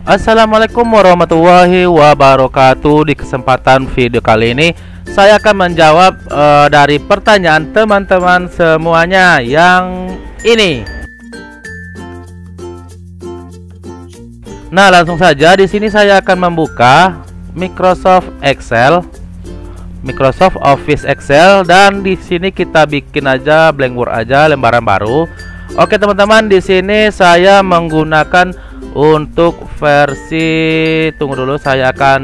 Assalamualaikum warahmatullahi wabarakatuh. Di kesempatan video kali ini saya akan menjawab dari pertanyaan teman-teman semuanya yang ini. Nah, langsung saja di sini saya akan membuka Microsoft Excel, Microsoft Office Excel, dan di sini kita bikin aja blank word aja, lembaran baru. Oke teman-teman, di sini saya menggunakan untuk versi, tunggu dulu, saya akan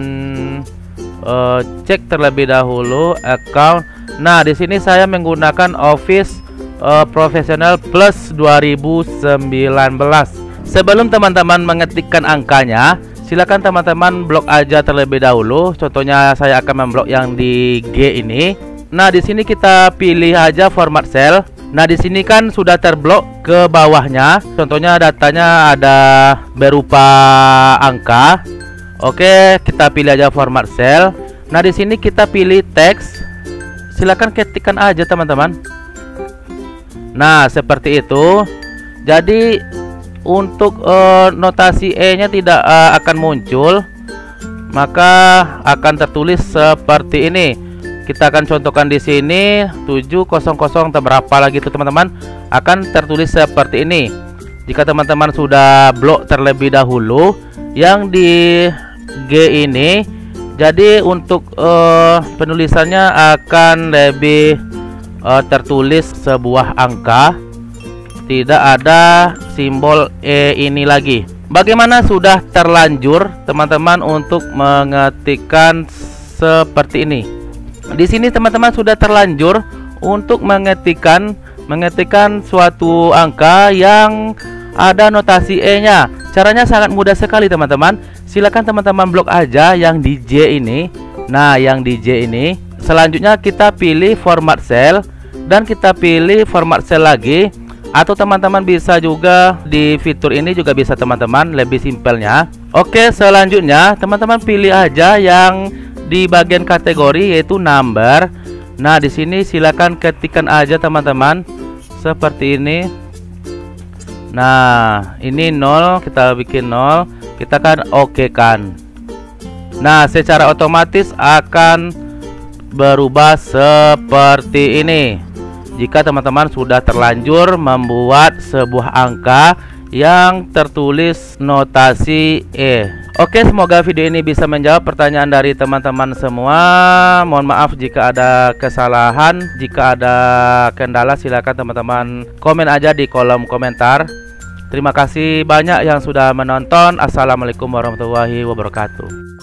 cek terlebih dahulu account. Nah, di sini saya menggunakan Office Professional Plus 2019. Sebelum teman-teman mengetikkan angkanya, silakan teman-teman blok aja terlebih dahulu. Contohnya saya akan memblok yang di G ini. Nah, di sini kita pilih aja format cell. Nah, di sini kan sudah terblok ke bawahnya. Contohnya datanya ada berupa angka. Oke, kita pilih aja format cell. Nah, di sini kita pilih teks. Silakan ketikkan aja teman-teman. Nah, seperti itu. Jadi untuk notasi E-nya tidak akan muncul, maka akan tertulis seperti ini. Kita akan contohkan di sini 700 berapa lagi itu teman-teman, akan tertulis seperti ini. Jika teman-teman sudah blok terlebih dahulu yang di G ini, jadi untuk penulisannya akan lebih tertulis sebuah angka, tidak ada simbol E ini lagi. Bagaimana sudah terlanjur teman-teman untuk mengetikkan seperti ini? Di sini teman-teman sudah terlanjur untuk mengetikkan suatu angka yang ada notasi E-nya. Caranya sangat mudah sekali teman-teman. Silakan teman-teman blok aja yang di J ini. Nah, yang di J ini. Selanjutnya kita pilih format cell dan kita pilih format cell lagi. Atau teman-teman bisa juga di fitur ini juga bisa teman-teman, lebih simpelnya. Oke, selanjutnya teman-teman pilih aja yang di bagian kategori yaitu number. Nah, di sini silakan ketikkan aja teman-teman seperti ini. Nah, ini 0, kita bikin 0, kita kan oke kan. Nah, secara otomatis akan berubah seperti ini jika teman-teman sudah terlanjur membuat sebuah angka yang tertulis notasi E. Oke, semoga video ini bisa menjawab pertanyaan dari teman-teman semua. Mohon maaf jika ada kesalahan. Jika ada kendala, silakan teman-teman komen aja di kolom komentar. Terima kasih banyak yang sudah menonton. Assalamualaikum warahmatullahi wabarakatuh.